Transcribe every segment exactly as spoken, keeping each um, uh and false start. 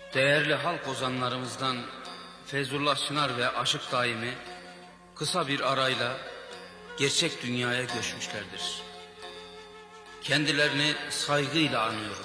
Değerli halk ozanlarımızdan Feyzullah Çınar ve Aşık Daimi kısa bir arayla gerçek dünyaya göçmüşlerdir. Kendilerini saygıyla anıyorum.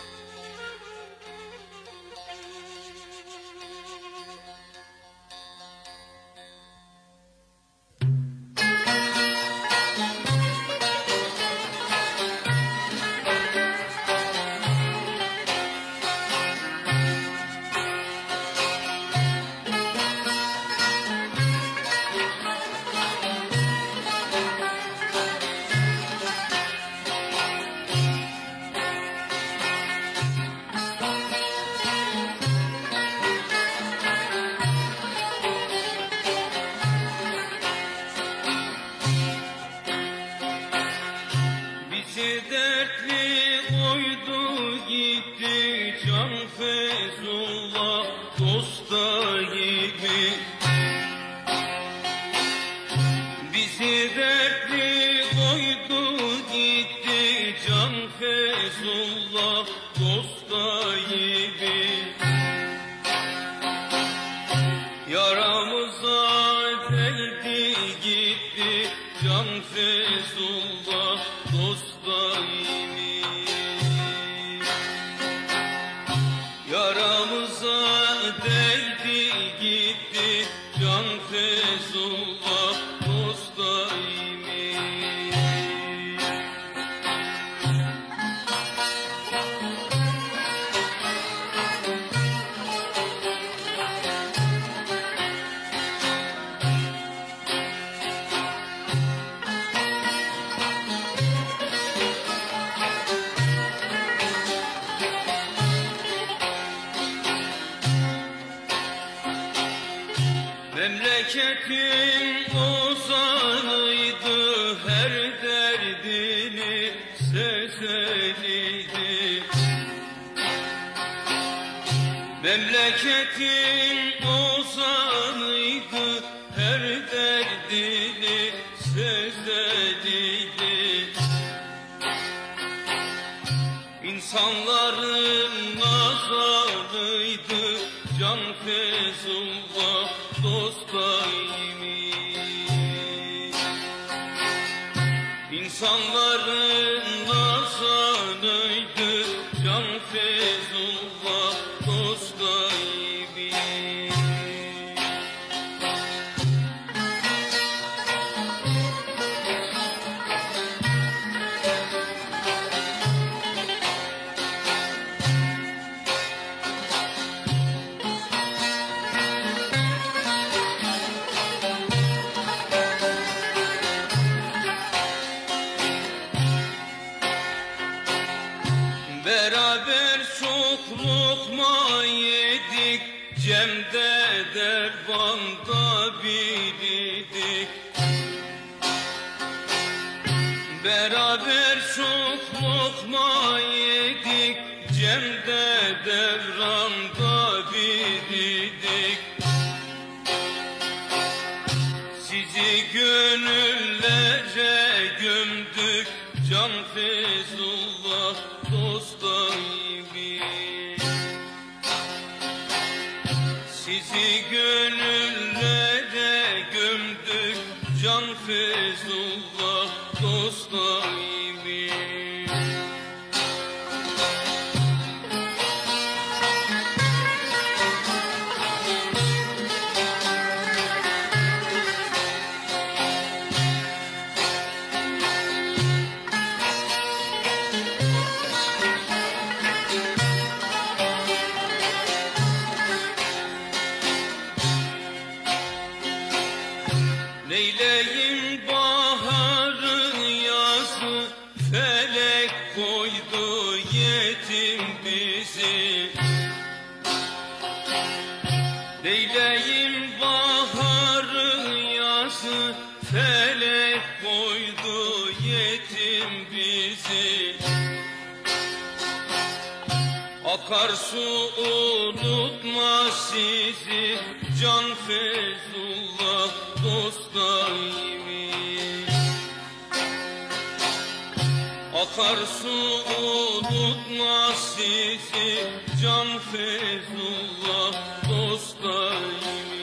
Dertli koydu gitti can Feyzullah dosta gibi. Bizi dertli koydu gitti can Feyzullah dosta gibi. Yaramıza değdi gitti can Feyzullah dosta gibi. Yaramıza değdi gitti can Feyzullah dosta gibi. Memleketin ozanıydı, her derdini sezeliydi. Memleketin ozanıydı, her derdini sezeliydi. İnsanların nazarıydı can Feyzullah dosta gibi. İnsanların nazarıydı can Feyzullah dosta gibi. Beraber çok lokma yedik, cemde dervanda biriydik. Beraber çok lokma yedik, cemde devranda biriydik. Sizi gönüllere gömdük can Feyzullah dosta gibi. Sizi gönüllere gömdük can Feyzullah dosta gibi. Neyleyim baharı yazı, felek koydu yetim bizi. Neyleyim baharı yazı, felek koydu yetim bizi. Akarsu unutma sizi can Feyzullah dosta gibi. Akarsu unutmaz sizi, can Feyzullah dost daimi.